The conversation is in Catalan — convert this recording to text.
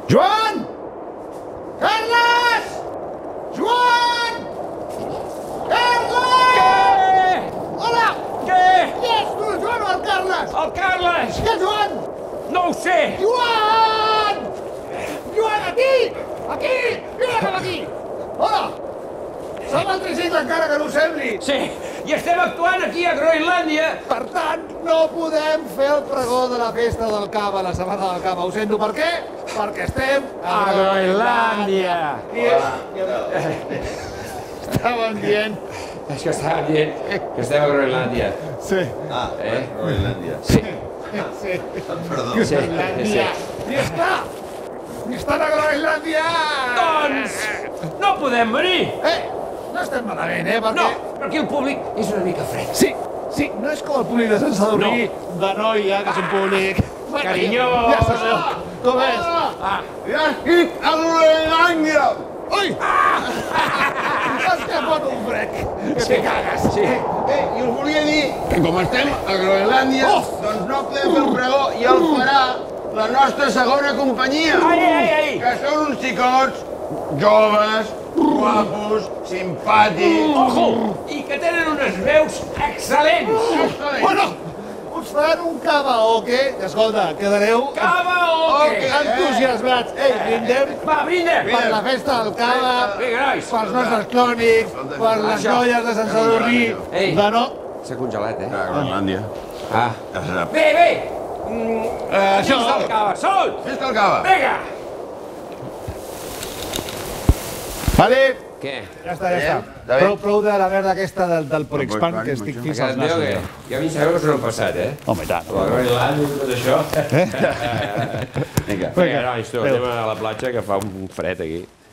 Joan! Carles! Joan! Carles! Què? Hola! Què? Qui ets tu, Joan o el Carles? El Carles! Qui és Joan? No ho sé! Joan! Joan, aquí! Aquí! Vine cap aquí! Hola! Som al tricicle, encara que no ho sembli. Sí, i estem actuant aquí a Groenlàndia. Per tant, no podem fer el pregó de la festa del cava, la setmana del cava. Ho sento, per què? Perquè estem A Groenlàndia. Estàvem dient... És que estàvem dient que estem a Groenlàndia. Sí. Groenlàndia. Sí. Sí. Perdó. Sí. Groenlàndia. I està! I estan a Groenlàndia! Doncs no podem venir. No estem malament, No, perquè... però aquí el públic és una mica fred. Sí, sí, no és com el públic de Sant Sadurní, de Noia, que és un públic... Carinyós. Ja sabeu com és. Ja estic a Groenlàndia! Ui! Has capot un frec, que te cagues. Sí. I us volia dir que com estem a Groenlàndia, doncs no podem fer el pregó i el farà la nostra segona companyia. Ai. Que són uns xicots joves, guapos, simpàtics. Ojo! I que tenen unes veus excel·lents. Bueno, us faran un karaoke, que escolta, quedareu Karaoke! entusiasmats. Ei, brindem Va, brindem! per la festa del cava, Vinga, nois. pels nostres clònics, per les noies de Sant Sadurní, Ei. de no... S'ha congelat, A Groenlàndia. Ah. Ja se sap. Bé! Això... Dins del cava, salut! Festa el cava. Vinga! Vale, Què? ja està, ja està. Està bé. Prou de la merda aquesta del Porexpan, que estic fins Que als et veu que nassos. ja m'hi sabeu que s'ho han passat, eh? Home, i tant. La Groenlàndia i tot això. Vinga. Vinga, nois, tu, anem a la platja que fa un fred aquí.